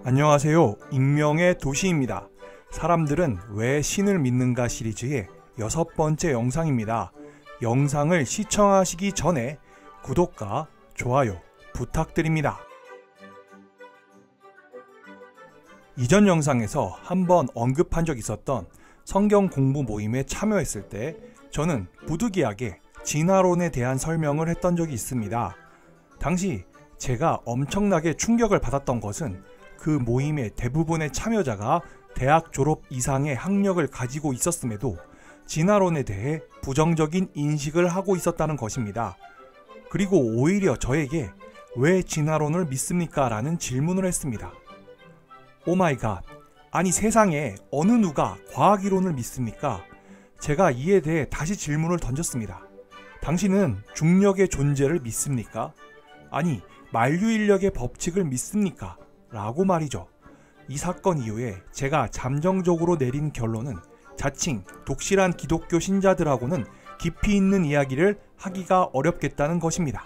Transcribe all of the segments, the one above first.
안녕하세요. 익명의 도시입니다. 사람들은 왜 신을 믿는가 시리즈의 6번째 영상입니다. 영상을 시청하시기 전에 구독과 좋아요 부탁드립니다. 이전 영상에서 한번 언급한 적 있었던 성경 공부 모임에 참여했을 때 저는 부득이하게 진화론에 대한 설명을 했던 적이 있습니다. 당시 제가 엄청나게 충격을 받았던 것은 그 모임의 대부분의 참여자가 대학 졸업 이상의 학력을 가지고 있었음에도 진화론에 대해 부정적인 인식을 하고 있었다는 것입니다. 그리고 오히려 저에게 왜 진화론을 믿습니까? 라는 질문을 했습니다. 오마이갓, 아니 세상에 어느 누가 과학이론을 믿습니까? 제가 이에 대해 다시 질문을 던졌습니다. 당신은 중력의 존재를 믿습니까? 아니 만류인력의 법칙을 믿습니까? 라고 말이죠. 이 사건 이후에 제가 잠정적으로 내린 결론은 자칭 독실한 기독교 신자들하고는 깊이 있는 이야기를 하기가 어렵겠다는 것입니다.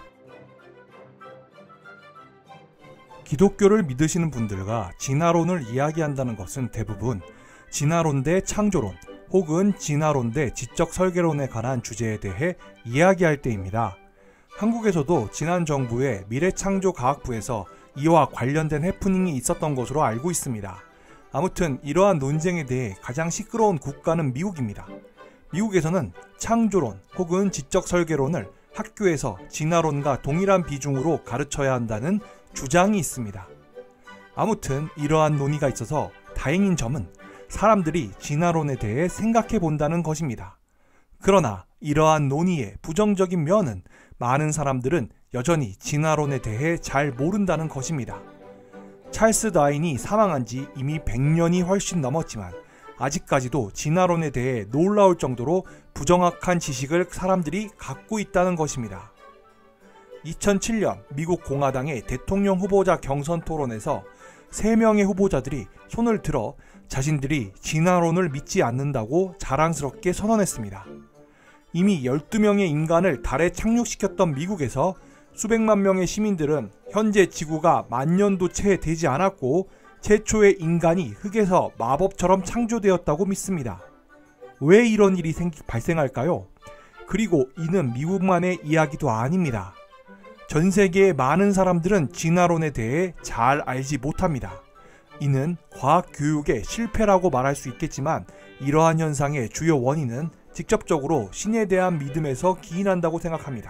기독교를 믿으시는 분들과 진화론을 이야기한다는 것은 대부분 진화론 대 창조론 혹은 진화론 대 지적 설계론에 관한 주제에 대해 이야기할 때입니다. 한국에서도 지난 정부의 미래창조과학부에서 이와 관련된 해프닝이 있었던 것으로 알고 있습니다. 아무튼 이러한 논쟁에 대해 가장 시끄러운 국가는 미국입니다. 미국에서는 창조론 혹은 지적 설계론을 학교에서 진화론과 동일한 비중으로 가르쳐야 한다는 주장이 있습니다. 아무튼 이러한 논의가 있어서 다행인 점은 사람들이 진화론에 대해 생각해 본다는 것입니다. 그러나 이러한 논의의 부정적인 면은 많은 사람들은 여전히 진화론에 대해 잘 모른다는 것입니다. 찰스 다윈이 사망한 지 이미 100년이 훨씬 넘었지만 아직까지도 진화론에 대해 놀라울 정도로 부정확한 지식을 사람들이 갖고 있다는 것입니다. 2007년 미국 공화당의 대통령 후보자 경선 토론에서 3명의 후보자들이 손을 들어 자신들이 진화론을 믿지 않는다고 자랑스럽게 선언했습니다. 이미 12명의 인간을 달에 착륙시켰던 미국에서 수백만 명의 시민들은 현재 지구가 만년도 채 되지 않았고 최초의 인간이 흙에서 마법처럼 창조되었다고 믿습니다. 왜 이런 일이 발생할까요? 그리고 이는 미국만의 이야기도 아닙니다. 전 세계의 많은 사람들은 진화론에 대해 잘 알지 못합니다. 이는 과학 교육의 실패라고 말할 수 있겠지만 이러한 현상의 주요 원인은 직접적으로 신에 대한 믿음에서 기인한다고 생각합니다.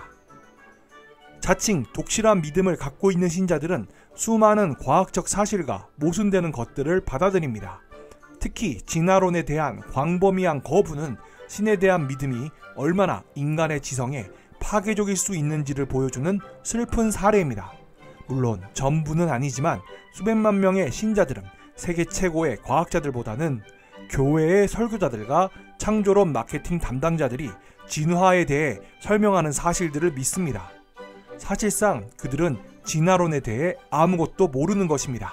자칭 독실한 믿음을 갖고 있는 신자들은 수많은 과학적 사실과 모순되는 것들을 받아들입니다. 특히 진화론에 대한 광범위한 거부는 신에 대한 믿음이 얼마나 인간의 지성에 파괴적일 수 있는지를 보여주는 슬픈 사례입니다. 물론 전부는 아니지만 수백만 명의 신자들은 세계 최고의 과학자들보다는 교회의 설교자들과 창조론 마케팅 담당자들이 진화에 대해 설명하는 사실들을 믿습니다. 사실상 그들은 진화론에 대해 아무것도 모르는 것입니다.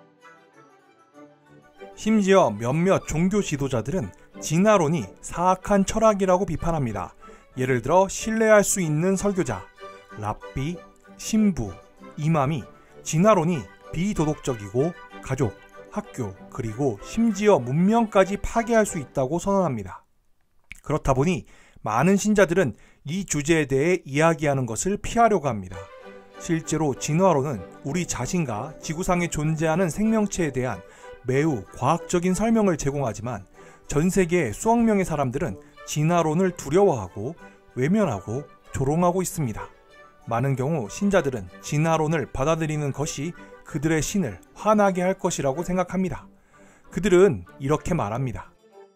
심지어 몇몇 종교 지도자들은 진화론이 사악한 철학이라고 비판합니다. 예를 들어 신뢰할 수 있는 설교자, 랍비, 신부, 이맘이 진화론이 비도덕적이고 가족, 학교, 그리고 심지어 문명까지 파괴할 수 있다고 선언합니다. 그렇다 보니 많은 신자들은 이 주제에 대해 이야기하는 것을 피하려고 합니다. 실제로 진화론은 우리 자신과 지구상에 존재하는 생명체에 대한 매우 과학적인 설명을 제공하지만 전 세계의 수억 명의 사람들은 진화론을 두려워하고 외면하고 조롱하고 있습니다. 많은 경우 신자들은 진화론을 받아들이는 것이 그들의 신을 화나게 할 것이라고 생각합니다. 그들은 이렇게 말합니다.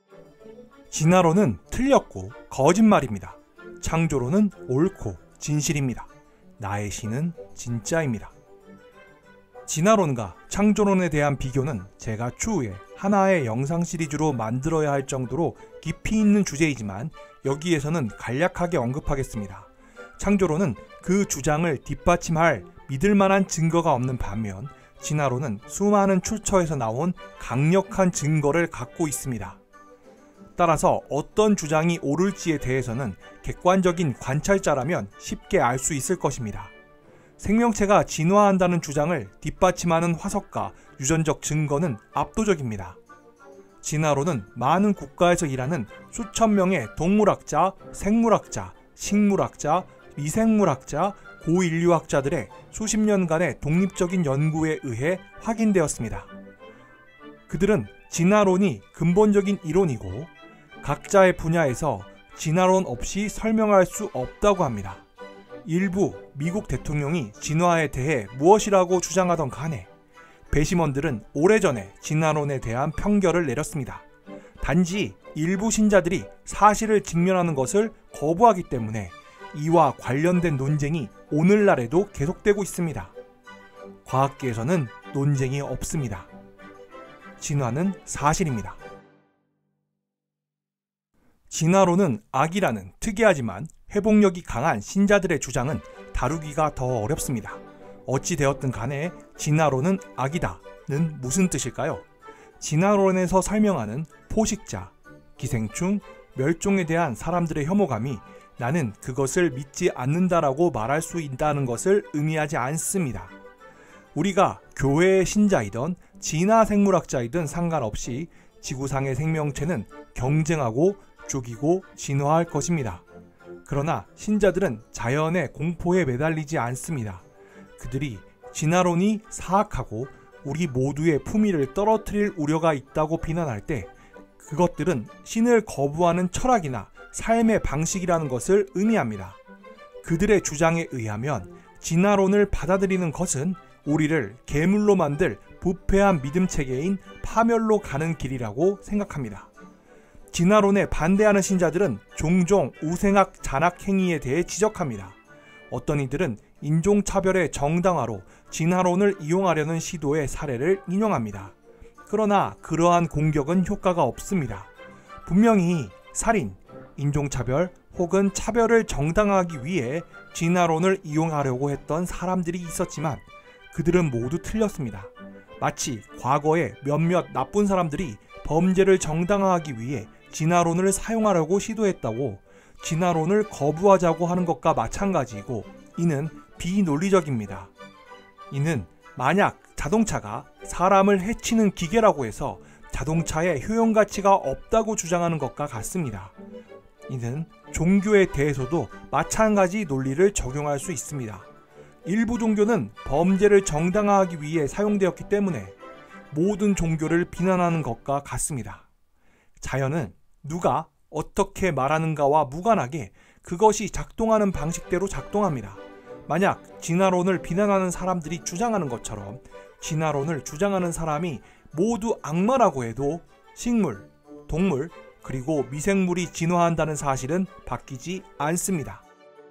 진화론은 틀렸고 거짓말입니다. 창조론은 옳고 진실입니다. 나의 신은 진짜입니다. 진화론과 창조론에 대한 비교는 제가 추후에 하나의 영상 시리즈로 만들어야 할 정도로 깊이 있는 주제이지만 여기에서는 간략하게 언급하겠습니다. 창조론은 그 주장을 뒷받침할 믿을만한 증거가 없는 반면 진화론은 수많은 출처에서 나온 강력한 증거를 갖고 있습니다. 따라서 어떤 주장이 옳을지에 대해서는 객관적인 관찰자라면 쉽게 알 수 있을 것입니다. 생명체가 진화한다는 주장을 뒷받침하는 화석과 유전적 증거는 압도적입니다. 진화론은 많은 국가에서 일하는 수천 명의 동물학자, 생물학자, 식물학자, 미생물학자, 고인류학자들의 수십 년간의 독립적인 연구에 의해 확인되었습니다. 그들은 진화론이 근본적인 이론이고 각자의 분야에서 진화론 없이 설명할 수 없다고 합니다. 일부 미국 대통령이 진화에 대해 무엇이라고 주장하던 간에 배심원들은 오래전에 진화론에 대한 편결을 내렸습니다. 단지 일부 신자들이 사실을 직면하는 것을 거부하기 때문에 이와 관련된 논쟁이 오늘날에도 계속되고 있습니다. 과학계에서는 논쟁이 없습니다. 진화는 사실입니다. 진화론은 악이라는 특이하지만 회복력이 강한 신자들의 주장은 다루기가 더 어렵습니다. 어찌 되었든 간에 진화론은 악이다는 무슨 뜻일까요? 진화론에서 설명하는 포식자, 기생충, 멸종에 대한 사람들의 혐오감이 나는 그것을 믿지 않는다라고 말할 수 있다는 것을 의미하지 않습니다. 우리가 교회의 신자이든 진화생물학자이든 상관없이 지구상의 생명체는 경쟁하고 죽이고 진화할 것입니다. 그러나 신자들은 자연의 공포에 매달리지 않습니다. 그들이 진화론이 사악하고 우리 모두의 품위를 떨어뜨릴 우려가 있다고 비난할 때 그것들은 신을 거부하는 철학이나 삶의 방식이라는 것을 의미합니다. 그들의 주장에 의하면 진화론을 받아들이는 것은 우리를 괴물로 만들 부패한 믿음 체계인 파멸로 가는 길이라고 생각합니다. 진화론에 반대하는 신자들은 종종 우생학 잔악 행위에 대해 지적합니다. 어떤 이들은 인종차별의 정당화로 진화론을 이용하려는 시도의 사례를 인용합니다. 그러나 그러한 공격은 효과가 없습니다. 분명히 살인, 인종차별 혹은 차별을 정당화하기 위해 진화론을 이용하려고 했던 사람들이 있었지만 그들은 모두 틀렸습니다. 마치 과거에 몇몇 나쁜 사람들이 범죄를 정당화하기 위해 진화론을 사용하려고 시도했다고 진화론을 거부하자고 하는 것과 마찬가지이고 이는 비논리적입니다. 이는 만약 자동차가 사람을 해치는 기계라고 해서 자동차의 효용가치가 없다고 주장하는 것과 같습니다. 이는 종교에 대해서도 마찬가지 논리를 적용할 수 있습니다. 일부 종교는 범죄를 정당화하기 위해 사용되었기 때문에 모든 종교를 비난하는 것과 같습니다. 자연은 누가 어떻게 말하는가와 무관하게 그것이 작동하는 방식대로 작동합니다. 만약 진화론을 비난하는 사람들이 주장하는 것처럼 진화론을 주장하는 사람이 모두 악마라고 해도 식물, 동물, 그리고 미생물이 진화한다는 사실은 바뀌지 않습니다.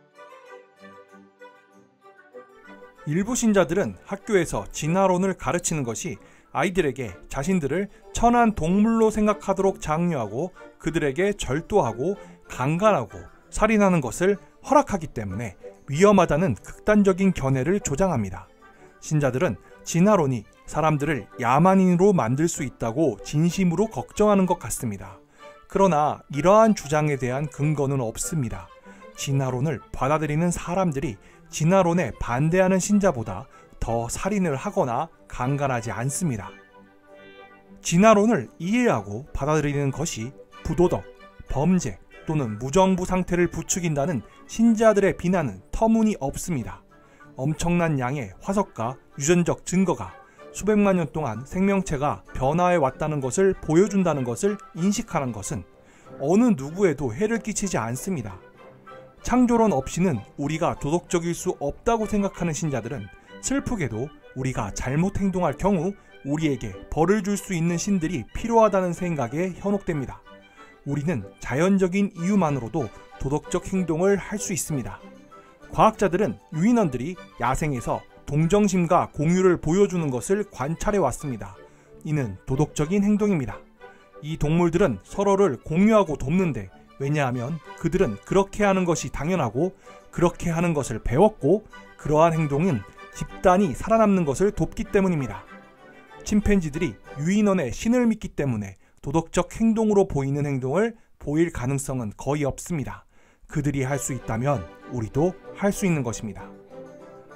일부 신자들은 학교에서 진화론을 가르치는 것이 아이들에게 자신들을 천한 동물로 생각하도록 장려하고 그들에게 절도하고 강간하고 살인하는 것을 허락하기 때문에 위험하다는 극단적인 견해를 조장합니다. 신자들은 진화론이 사람들을 야만인으로 만들 수 있다고 진심으로 걱정하는 것 같습니다. 그러나 이러한 주장에 대한 근거는 없습니다. 진화론을 받아들이는 사람들이 진화론에 반대하는 신자보다 더 살인을 하거나 강간하지 않습니다. 진화론을 이해하고 받아들이는 것이 부도덕, 범죄 또는 무정부 상태를 부추긴다는 신자들의 비난은 터무니없습니다. 엄청난 양의 화석과 유전적 증거가 수백만 년 동안 생명체가 변화해 왔다는 것을 보여준다는 것을 인식하는 것은 어느 누구에도 해를 끼치지 않습니다. 창조론 없이는 우리가 도덕적일 수 없다고 생각하는 신자들은 슬프게도 우리가 잘못 행동할 경우 우리에게 벌을 줄 수 있는 신들이 필요하다는 생각에 현혹됩니다. 우리는 자연적인 이유만으로도 도덕적 행동을 할 수 있습니다. 과학자들은 유인원들이 야생에서 동정심과 공유를 보여주는 것을 관찰해 왔습니다. 이는 도덕적인 행동입니다. 이 동물들은 서로를 공유하고 돕는데 왜냐하면 그들은 그렇게 하는 것이 당연하고 그렇게 하는 것을 배웠고 그러한 행동은 집단이 살아남는 것을 돕기 때문입니다. 침팬지들이 유인원의 신을 믿기 때문에 도덕적 행동으로 보이는 행동을 보일 가능성은 거의 없습니다. 그들이 할 수 있다면 우리도 할 수 있는 것입니다.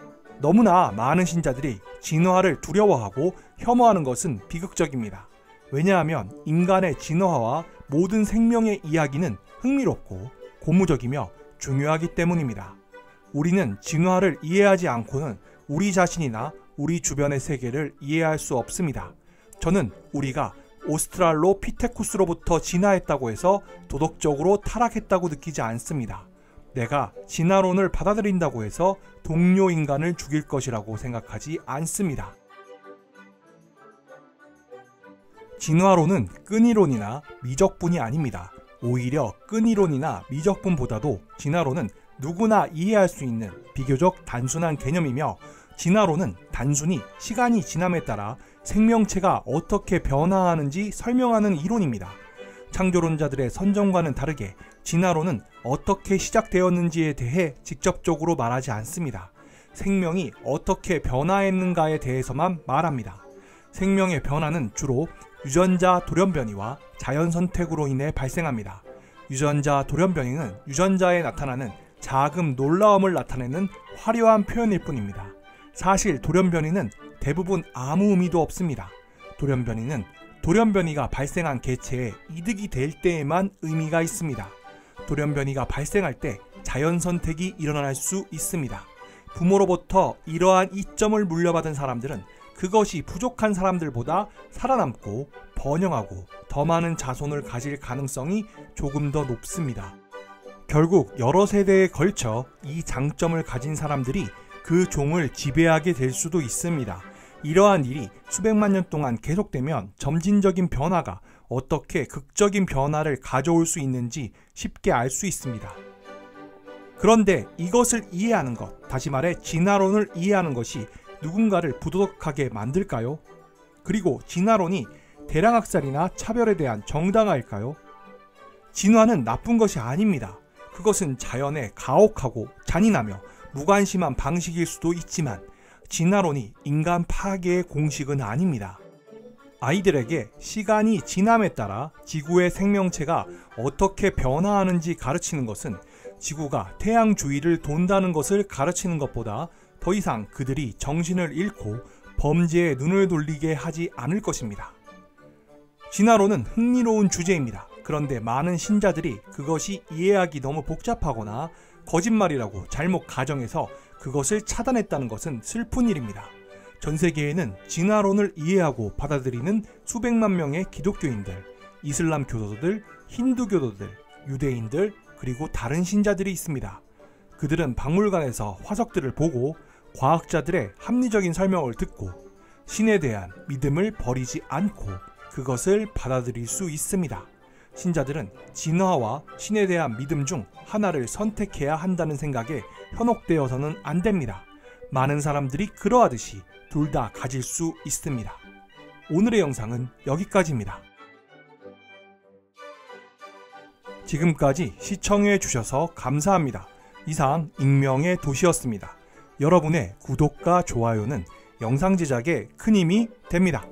너무나 많은 신자들이 진화를 두려워하고 혐오하는 것은 비극적입니다. 왜냐하면 인간의 진화와 모든 생명의 이야기는 흥미롭고 고무적이며 중요하기 때문입니다. 우리는 진화를 이해하지 않고는 우리 자신이나 우리 주변의 세계를 이해할 수 없습니다. 저는 우리가 오스트랄로피테쿠스로부터 진화했다고 해서 도덕적으로 타락했다고 느끼지 않습니다. 내가 진화론을 받아들인다고 해서 동료 인간을 죽일 것이라고 생각하지 않습니다. 진화론은 끈이론이나 미적분이 아닙니다. 오히려 끈이론이나 미적분보다도 진화론은 누구나 이해할 수 있는 비교적 단순한 개념이며, 진화론은 단순히 시간이 지남에 따라 생명체가 어떻게 변화하는지 설명하는 이론입니다. 창조론자들의 선정과는 다르게 진화론은 어떻게 시작되었는지에 대해 직접적으로 말하지 않습니다. 생명이 어떻게 변화했는가에 대해서만 말합니다. 생명의 변화는 주로 유전자 돌연변이와 자연선택으로 인해 발생합니다. 유전자 돌연변이는 유전자에 나타나는 작은 놀라움을 나타내는 화려한 표현일 뿐입니다. 사실 돌연변이는 대부분 아무 의미도 없습니다. 돌연변이는 돌연변이가 발생한 개체에 이득이 될 때에만 의미가 있습니다. 돌연변이가 발생할 때 자연선택이 일어날 수 있습니다. 부모로부터 이러한 이점을 물려받은 사람들은 그것이 부족한 사람들보다 살아남고 번영하고 더 많은 자손을 가질 가능성이 조금 더 높습니다. 결국 여러 세대에 걸쳐 이 장점을 가진 사람들이 그 종을 지배하게 될 수도 있습니다. 이러한 일이 수백만 년 동안 계속되면 점진적인 변화가 어떻게 극적인 변화를 가져올 수 있는지 쉽게 알 수 있습니다. 그런데 이것을 이해하는 것, 다시 말해 진화론을 이해하는 것이 누군가를 부도덕하게 만들까요? 그리고 진화론이 대량학살이나 차별에 대한 정당화일까요? 진화는 나쁜 것이 아닙니다. 그것은 자연에 가혹하고 잔인하며 무관심한 방식일 수도 있지만 진화론이 인간 파괴의 공식은 아닙니다. 아이들에게 시간이 지남에 따라 지구의 생명체가 어떻게 변화하는지 가르치는 것은 지구가 태양 주위를 돈다는 것을 가르치는 것보다 더 이상 그들이 정신을 잃고 범죄에 눈을 돌리게 하지 않을 것입니다. 진화론은 흥미로운 주제입니다. 그런데 많은 신자들이 그것이 이해하기 너무 복잡하거나 거짓말이라고 잘못 가정해서 그것을 차단했다는 것은 슬픈 일입니다. 전 세계에는 진화론을 이해하고 받아들이는 수백만 명의 기독교인들, 이슬람 교도들, 힌두 교도들, 유대인들, 그리고 다른 신자들이 있습니다. 그들은 박물관에서 화석들을 보고 과학자들의 합리적인 설명을 듣고 신에 대한 믿음을 버리지 않고 그것을 받아들일 수 있습니다. 신자들은 진화와 신에 대한 믿음 중 하나를 선택해야 한다는 생각에 현혹되어서는 안 됩니다. 많은 사람들이 그러하듯이 둘 다 가질 수 있습니다. 오늘의 영상은 여기까지입니다. 지금까지 시청해 주셔서 감사합니다. 이상 익명의 도시였습니다. 여러분의 구독과 좋아요는 영상 제작에 큰 힘이 됩니다.